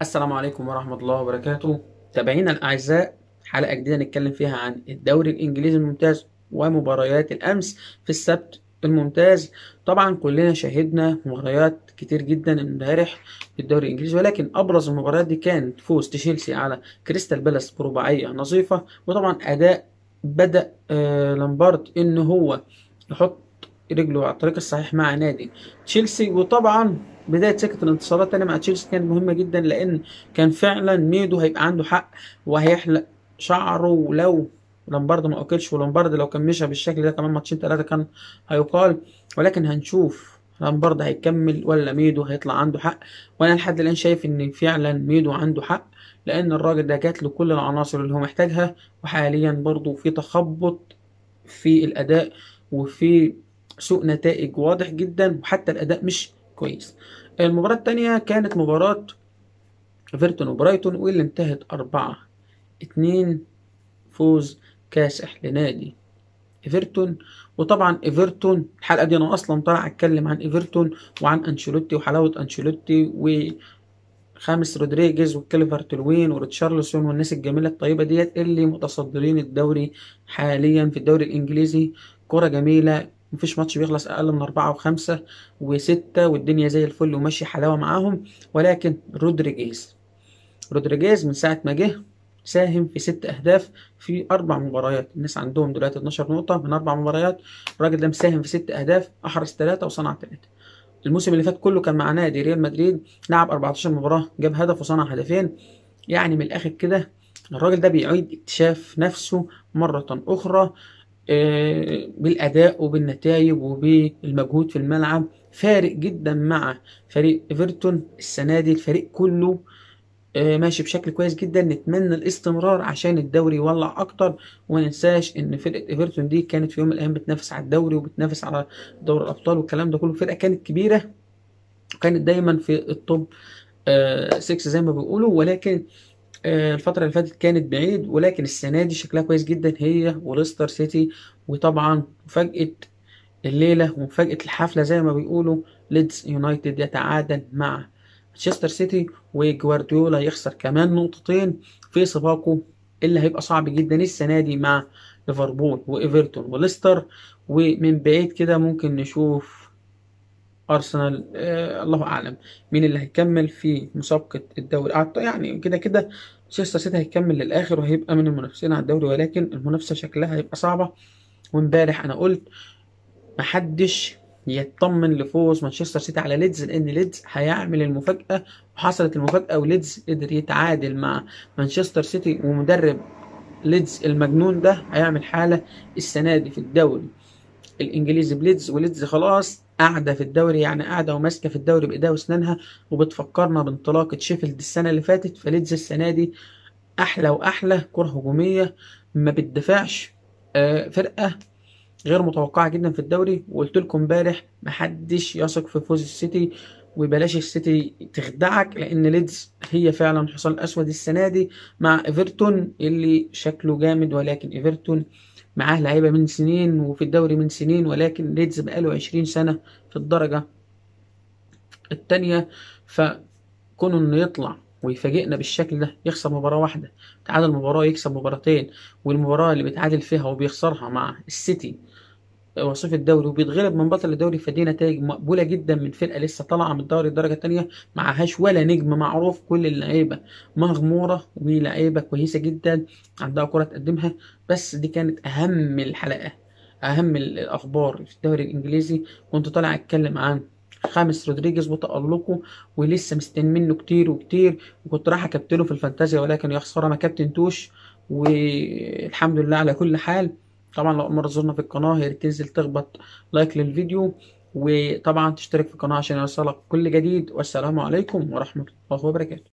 السلام عليكم ورحمة الله وبركاته. متابعينا الأعزاء، حلقة جديدة نتكلم فيها عن الدوري الإنجليزي الممتاز ومباريات الأمس في السبت الممتاز. طبعا كلنا شاهدنا مباريات كتير جدا امبارح في الدوري الإنجليزي، ولكن أبرز المباريات دي كانت فوز تشيلسي على كريستال بالاس برباعية نظيفة. وطبعا أداء بدأ لامبارد إن هو يحط رجله على الطريق الصحيح مع نادي تشيلسي. وطبعا بداية سكة الانتصارات تاني مع تشيلسي كانت مهمة جدا، لأن كان فعلا ميدو هيبقى عنده حق وهيحلق شعره. ولو لامبارد ما أكلش، ولامبارد لو كان مشى بالشكل ده كمان ماتشين تلاتة كان هيقال. ولكن هنشوف لامبارد هيكمل ولا ميدو هيطلع عنده حق. وأنا لحد الآن شايف إن فعلا ميدو عنده حق، لأن الراجل ده جات له كل العناصر اللي هو محتاجها. وحاليا برضه في تخبط في الأداء، وفي سوء نتائج واضح جدا، وحتى الأداء مش كويس. المباراة التانية كانت مباراة ايفرتون وبرايتون، واللي انتهت 4-2 فوز كاسح لنادي ايفرتون. وطبعا ايفرتون الحلقة دي انا اصلا طالع اتكلم عن ايفرتون وعن انشيلوتي وحلاوة انشيلوتي وخامس رودريجيز وكيلفرت لوين وريتشارلسون والناس الجميلة الطيبة ديت اللي متصدرين الدوري حاليا في الدوري الانجليزي. كرة جميلة، مفيش ماتش بيخلص اقل من 4 و5 و6، والدنيا زي الفل وماشي حلاوة معاهم. ولكن رودريجيز من ساعة ما جه ساهم في 6 أهداف في 4 مباريات. الناس عندهم دلوقتي 12 نقطة من 4 مباريات. الراجل ده مساهم في 6 أهداف، أحرز 3 وصنع 3. الموسم اللي فات كله كان مع نادي ريال مدريد، لعب 14 مباراة جاب هدف وصنع هدفين. يعني من الآخر كده الراجل ده بيعيد اكتشاف نفسه مرة أخرى، بالأداء وبالنتائج وبالمجهود في الملعب. فارق جدا مع فريق ايفرتون السنة دي. الفريق كله ماشي بشكل كويس جدا. نتمنى الاستمرار عشان الدوري يولع اكتر. وما ننساش ان فرقه ايفرتون دي كانت في يوم من الايام بتنافس على الدوري وبتنافس على دوري الابطال والكلام ده كله. فرقه كانت كبيره وكانت دايما في التوب 6 زي ما بيقولوا. ولكن الفتره اللي فاتت كانت بعيد. ولكن السنه دي شكلها كويس جدا هي وليستر سيتي. وطبعا مفاجاه الليله ومفاجاه الحفله زي ما بيقولوا، ليدز يونايتد يتعادل مع مانشستر سيتي، وجوارديولا يخسر كمان نقطتين في سباقه اللي هيبقى صعب جدا السنة دي مع ليفربول وإيفرتون وليستر. ومن بعيد كده ممكن نشوف أرسنال. الله أعلم مين اللي هيكمل في مسابقة الدوري. يعني كده كده مانشستر سيتي هيكمل للآخر وهيبقى من المنافسين على الدوري، ولكن المنافسة شكلها هيبقى صعبة. وامبارح أنا قلت محدش يطمن لفوز مانشستر سيتي على ليدز، لان ليدز هيعمل المفاجاه. وحصلت المفاجاه وليدز قدر يتعادل مع مانشستر سيتي. ومدرب ليدز المجنون ده هيعمل حاله السنه دي في الدوري الانجليزي بليدز. وليدز خلاص قاعده في الدوري، يعني قاعده وماسكه في الدوري بايديها واسنانها، وبتفكرنا بانطلاقه شيفيلد السنه اللي فاتت. فليدز السنه دي احلى واحلى كره هجوميه، ما بتدفعش، فرقه غير متوقعة جدا في الدوري. وقلت لكم امبارح محدش يثق في فوز السيتي، وبلاش السيتي تخدعك، لان ليدز هي فعلا الحصان الاسود السنة دي مع ايفرتون اللي شكله جامد. ولكن ايفرتون معاه لعيبة من سنين وفي الدوري من سنين، ولكن ليدز بقاله 20 سنة في الدرجة التانية. فكونه انه يطلع ويفاجئنا بالشكل ده، يخسر مباراة واحدة، تعادل مباراة، يكسب مباراتين، والمباراة اللي بيتعادل فيها وبيخسرها مع السيتي وصيف الدوري وبيتغلب من بطل الدوري، فدي نتائج مقبوله جدا من فرقه لسه طالعه من الدوري الدرجه الثانيه، معهاش ولا نجم معروف. كل اللعيبه مغموره ولعيبه كويسه جدا عندها كره تقدمها. بس دي كانت اهم الحلقه، اهم الاخبار في الدوري الانجليزي. كنت طالع اتكلم عن خامس رودريجيز وتألقه، ولسه مستني منه كتير وكتير. وكنت راح اكابتنه في الفانتازيا، ولكن يا خساره ما كابتنتوش. والحمد لله على كل حال. طبعا لو أول مرة تزورنا في القناة، يا ريت تنزل تخبط لايك للفيديو، وطبعا تشترك في القناة عشان يوصلك كل جديد. والسلام عليكم ورحمة الله وبركاته.